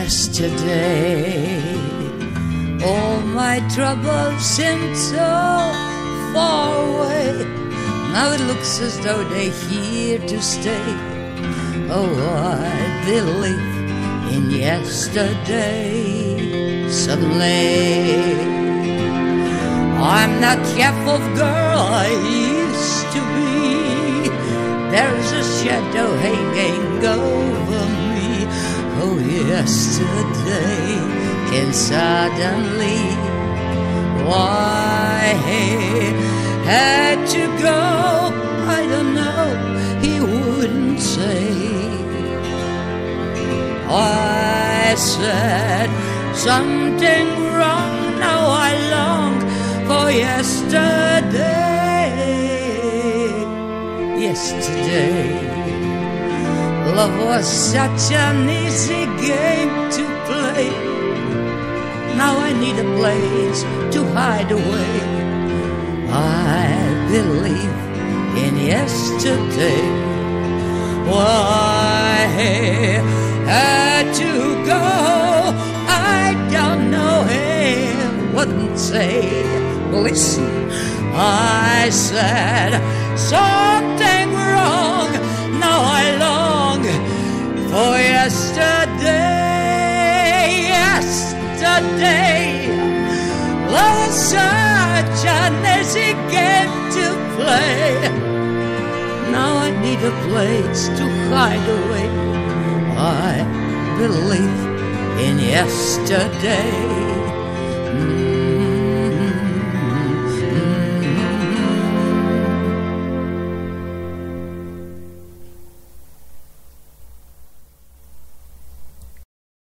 yesterday. All my troubles seem so far away. Now it looks as though they're here to stay. Oh, I believe in yesterday. Suddenly, I'm not half of girl I used to be. There's a shadow hanging over me. Oh, yesterday came suddenly. Why he had to go, I don't know, he wouldn't say. I said something wrong, now I long for yesterday. Yesterday, love was such an easy game to play. Now I need a place to hide away. I believe in yesterday. Why he had to go, I don't know, he wouldn't say. Listen, I said something wrong, now I long for yesterday. Yesterday, love was such an easy game to play. Now I need a place to hide away. I believe in yesterday.